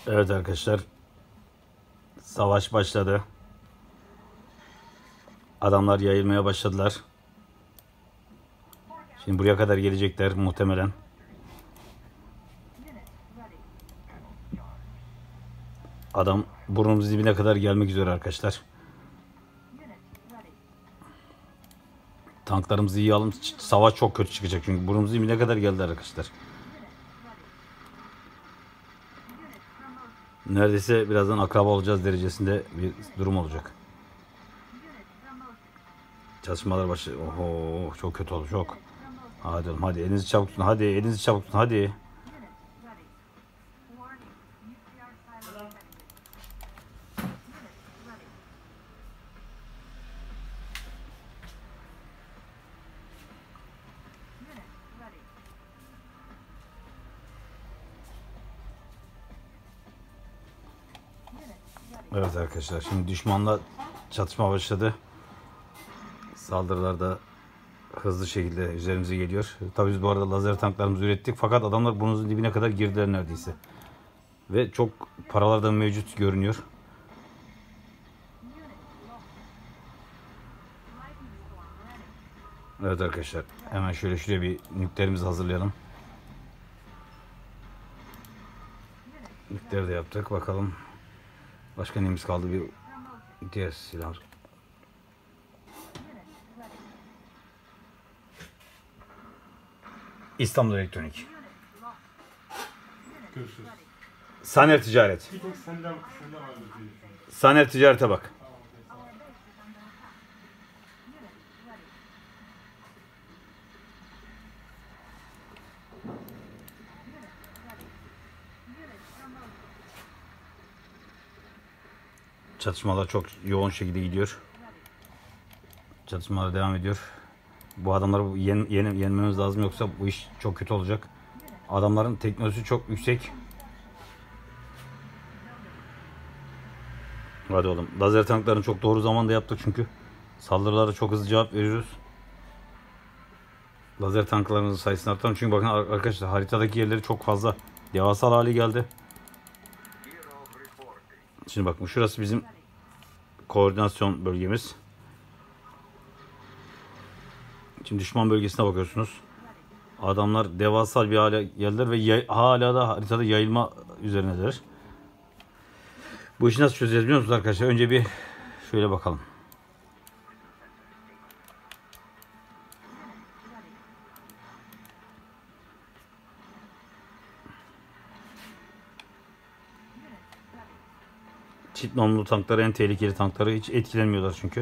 Evet arkadaşlar, savaş başladı. Adamlar yayılmaya başladılar. Şimdi buraya kadar gelecekler muhtemelen. Adam burnumuz dibine kadar gelmek üzere arkadaşlar. Tanklarımızı iyi alın. Savaş çok kötü çıkacak çünkü burnumuz dibine kadar geldi arkadaşlar. Neredeyse birazdan akraba olacağız derecesinde bir durum olacak. Çalışmalar başladı. Oho, çok kötü oldu, çok. Hadi oğlum, hadi elinizi çabuk tutun. Hadi elinizi çabuk tutun. Hadi. Evet arkadaşlar, şimdi düşmanla çatışma başladı. Saldırılar da hızlı şekilde üzerimize geliyor. Tabii biz bu arada lazer tanklarımızı ürettik fakat adamlar burnumuzun dibine kadar girdiler neredeyse. Ve çok paralar da mevcut görünüyor. Evet arkadaşlar, hemen şöyle şuraya bir nükleerimizi hazırlayalım. Nükleer de yaptık, bakalım. Başka neyimiz kaldı, bir diğer silah. İstanbul Elektronik. Görüşürüz. Saner Ticaret. Bir tek senden vardır diye düşünüyorum. Saner Ticaret'e bak. Çatışmalar çok yoğun şekilde gidiyor. Çatışmalar devam ediyor. Bu adamları yenmemiz lazım, yoksa bu iş çok kötü olacak. Adamların teknolojisi çok yüksek. Hadi oğlum. Lazer tanklarını çok doğru zamanda yaptık çünkü saldırılara çok hızlı cevap veriyoruz. Lazer tanklarımızın sayısını arttıralım çünkü bakın arkadaşlar, haritadaki yerleri çok fazla devasa hale geldi. Şimdi bakın, şurası bizim koordinasyon bölgemiz. Şimdi düşman bölgesine bakıyorsunuz. Adamlar devasa bir hale geldiler ve hala da haritada yayılma üzerindeler. Bu işi nasıl çözeceğiz biliyor musunuz arkadaşlar? Önce bir şöyle bakalım. Çift namlulu tankları en tehlikeli tankları, hiç etkilenmiyorlar çünkü.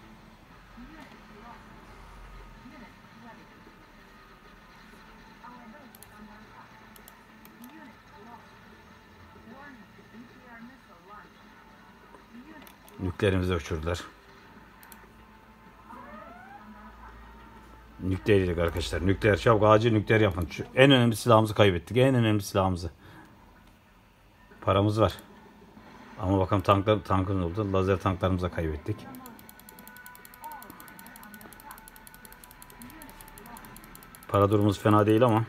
Nükleerimizi uçurdular. Nükleer dedik arkadaşlar. Nükleer, çabuk acil nükleer yapın. En önemli silahımızı kaybettik. En önemli silahımızı. Paramız var. Ama bakalım tankın oldu. Lazer tanklarımızı da kaybettik. Para durumumuz fena değil ama.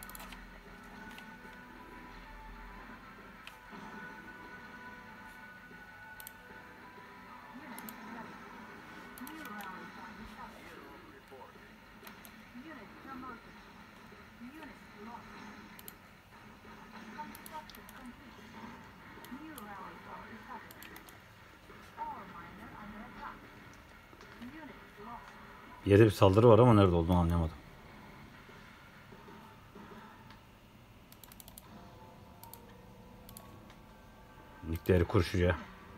Yerde bir saldırı var ama nerede olduğunu anlayamadım. Nükleeri kur şuraya.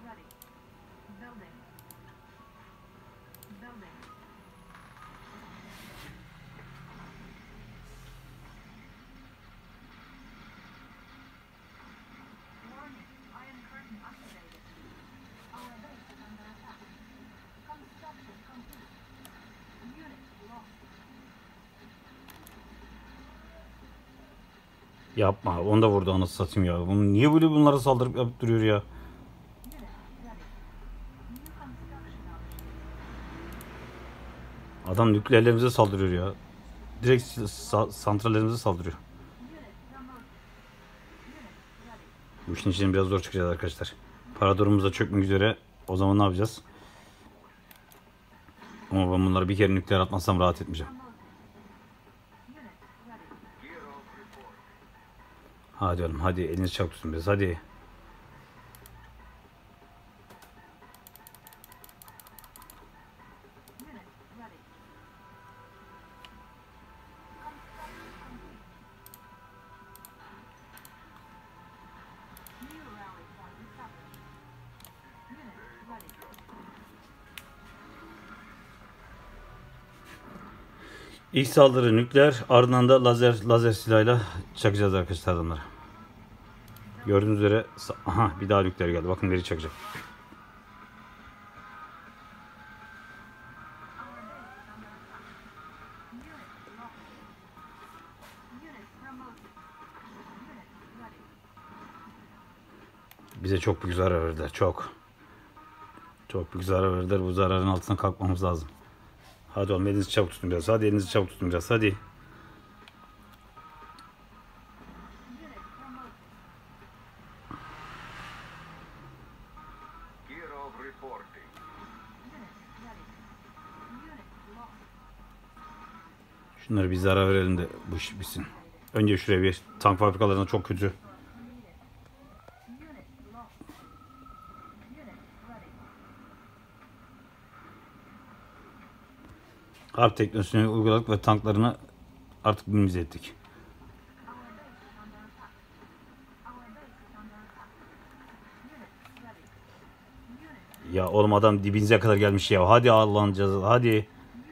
Yapma. Onu da vurdu, anasını satayım ya. Bunu niye böyle bunlara saldırıp yapıp duruyor ya? Adam nükleerlerimize saldırıyor ya. Direkt santrallerimize saldırıyor. Bu işin içinden biraz zor çıkacağız arkadaşlar. Para durumumuz da çökmek üzere. O zaman ne yapacağız? Ama ben bunları bir kere nükleer atmazsam rahat etmeyeceğim. Hadi oğlum hadi, elinizi çabuk tutun biraz hadi. İlk saldırı nükleer, ardından da lazer silahıyla çakacağız arkadaşlar adamlara. Gördüğünüz üzere aha bir daha nükleer geldi. Bakın geri çakacak. Bize çok büyük zarar verdiler. Çok. Çok büyük zarar verdiler. Bu zararın altından kalkmamız lazım. Hadi oğlum elinizi çabuk tutun biraz. Hadi elinizi çabuk tutun biraz. Hadi. Şunları bir zarar verelim de bu iş bitsin. Önce şuraya bir, tank fabrikalarına çok kötü. Harp teknolojisini uyguladık ve tanklarını artık minimize ettik. Ya oğlum adam dibinize kadar gelmiş ya. Hadi Allah'ın cezası hadi.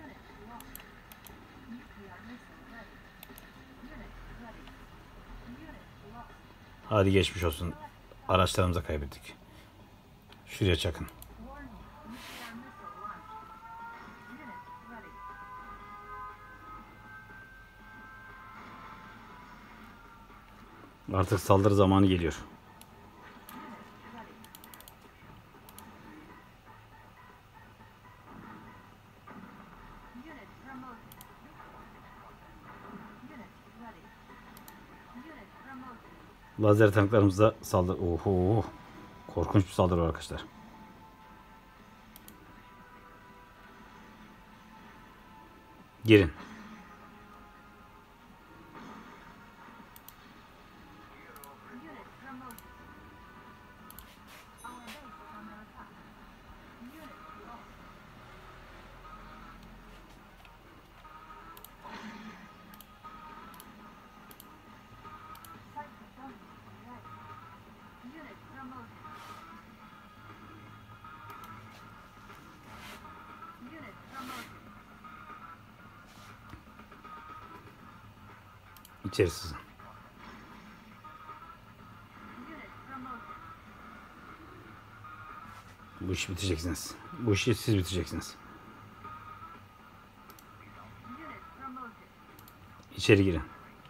Hadi geçmiş olsun. Araçlarımıza kaybettik. Şuraya çakın. Artık saldırı zamanı geliyor. Lazer tanklarımıza saldırı. Oho. Korkunç bir saldırı var arkadaşlar. Girin. İçerisi. Bu işi biteceksiniz. Bu işi siz biteceksiniz. İçeri girin.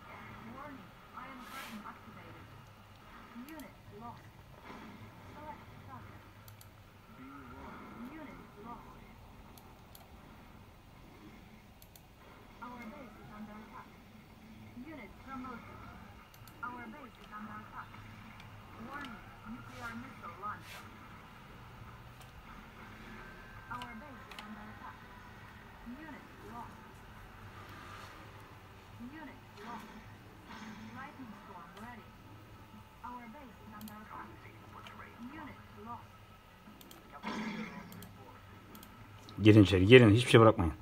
Girin içeri, girin. Hiçbir şey bırakmayın.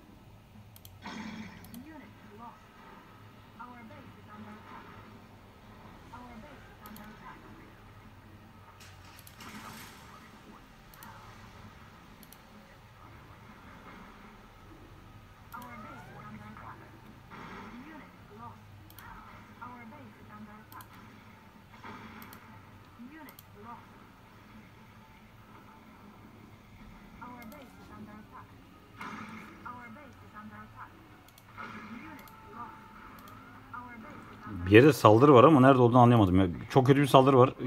Bir yerde saldırı var ama nerede olduğunu anlayamadım. Ya. Çok kötü bir saldırı var.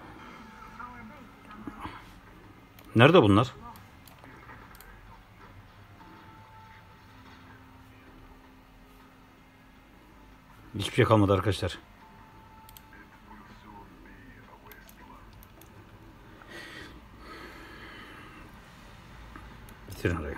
Nerede bunlar? Hiçbir şey kalmadı arkadaşlar. Getirin oraya.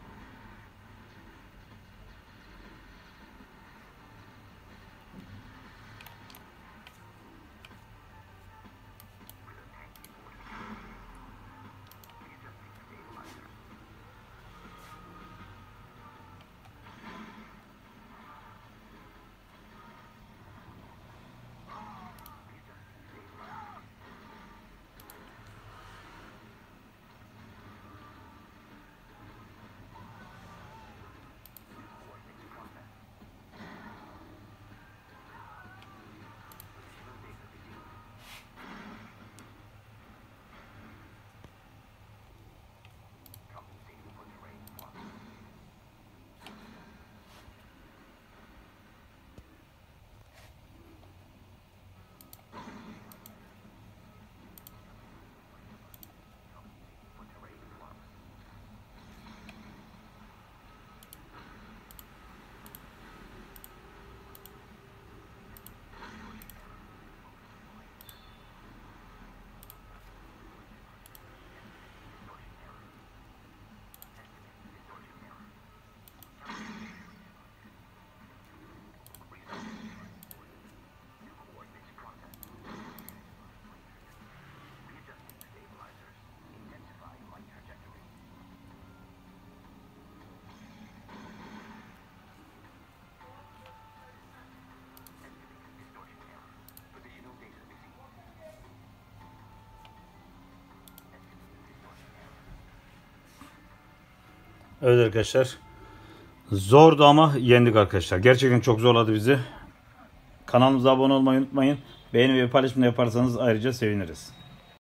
Evet arkadaşlar. Zordu ama yendik arkadaşlar. Gerçekten çok zorladı bizi. Kanalımıza abone olmayı unutmayın. Beğeni ve paylaşım da yaparsanız ayrıca seviniriz.